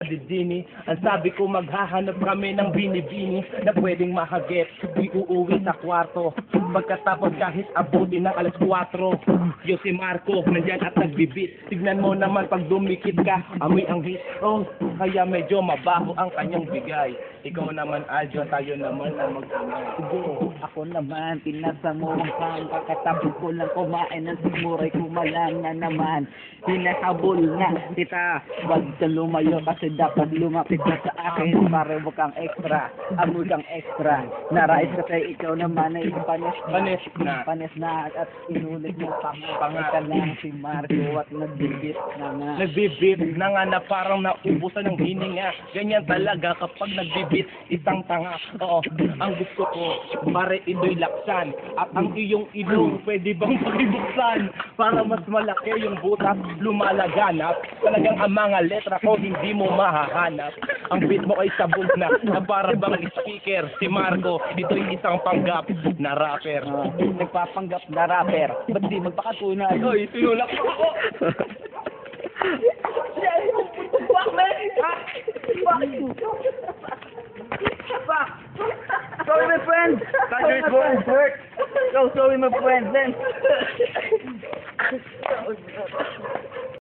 didini. Ang sabi ko maghahanap kami ng bini-bini na pwedeng mahagip. Di uuwi sa kwarto. Pagkatapos kahit abutin ng alas 4. Yo si Marco, nandyan at nagbibit. Tignan mo naman pag dumikit ka, amoy ang hitro. Kaya medyo mabaho ang kanyang bigay. Ikaw naman Aljo, tayo naman ang mag-amay. Sige, ako naman, pinasa mo ang pang kakatapos ko lang kumain ng simuray kumalang na naman. Hinahabol na kita, wag ka lumayo kasi dapat lumapit ka sa akin para wag kang extra, amoy kang extra. Narais kasi ikaw naman ay panes na at inulit mo pangat ka lang si Marco at nagbibit na nga. Nagbibit na nga na parang naubusan ng hininga. Ganyan talaga kapag nagbibit, isang tanga. Oo, ang gusto ko, pare idoy laksan. At ang iyong ilong, pwede bang pakibuksan? Para mas malaki yung butas, lumalaganap. Talagang ang mga letra ko, hindi mo mahahanap. Ang beat mo ay sabog na para bang speaker. Si Marco, ito'y isang panggap na rapper. Nagpapanggap na rapper, ba't di magpakatunay? Oy, tinulak mo ako! Sorry my friend! Sorry my friend! So sorry my friend then!